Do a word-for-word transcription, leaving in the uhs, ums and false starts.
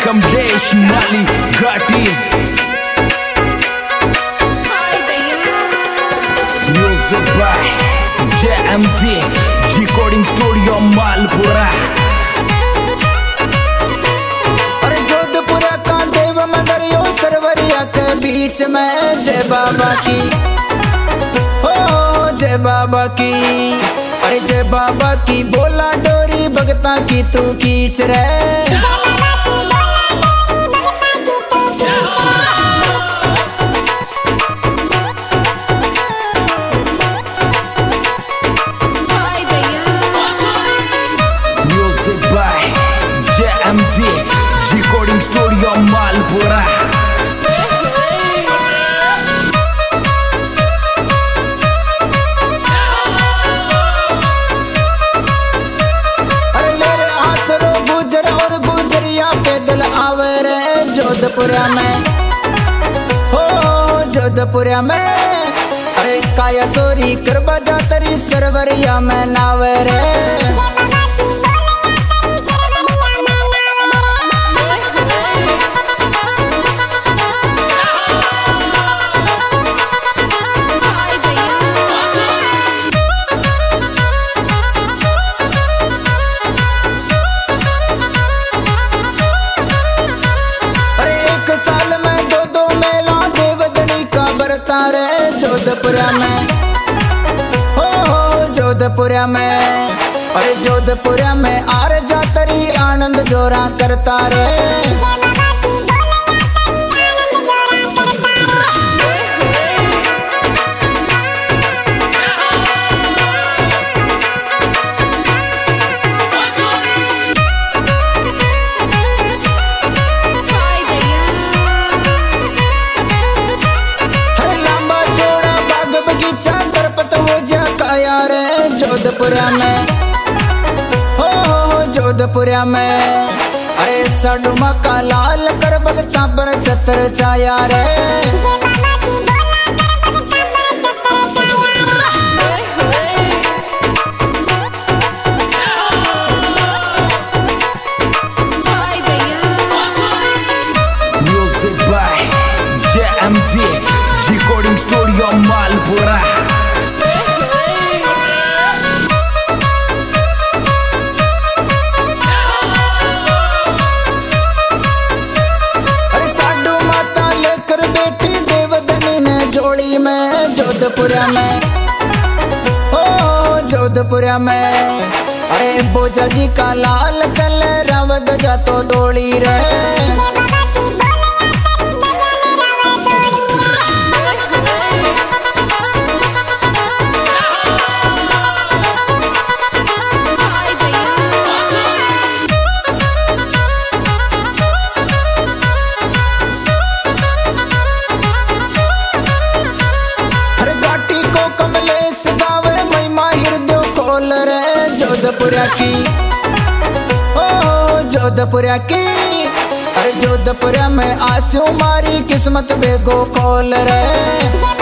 कमलेश माली घाटी। Music by J M G recording studio Malpura. अरे जोधपुरा का देव मंदिर यो सरवरिया के बीच में जय बाबा की, ओ जय बाबा की। अरे जय बाबा की बोला डोरी भगता की तू खींच रे। Music by J M G recording studio Malpura. Jodhpura में हो जोधपुरा में अरे काया सोरी कर बजा तरी सरवरिया में नावरे। जोधपुरा में हो हो जोधपुरा में अरे जोधपुरा में आर जातरी आनंद जोरा करता रे। जोधपुरा में हो हो जोधपुरा में अरे सडुमा का लाल कर भगता पर छत्र छाया रे। Music by J M G recording studio Malpura. में जोधपुरा में हो जोधपुरा में अरे बोजा जी का लाल कलर रावत जा तो दौड़ी रे। जोधपुरा की ओ जोधपुरा की अरे जोधपुरा में आंसू मारी किस्मत बेगो खोल रे।